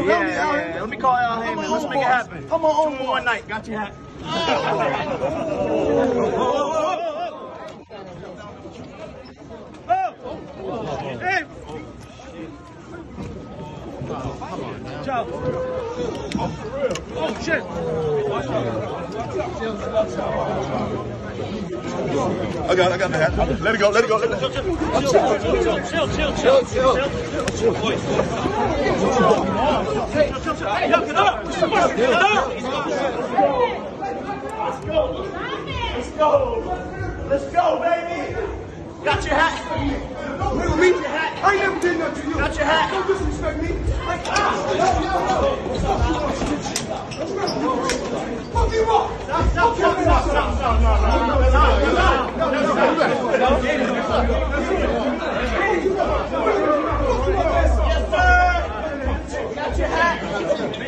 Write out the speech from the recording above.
Yeah. Let me call Al Heyman. Let's make it happen. I'm on 2 in 1 night. Got your hat. Hey. Ciao. Oh, shit. I got the hat. Let it go. Chill. Hey, yo, get up. Let's go, baby. Got your hat. Me? I ain't never did nothing to you. Got your hat. Don't disrespect me. Fuck you up. Stop. Yes, sir. Got your hat.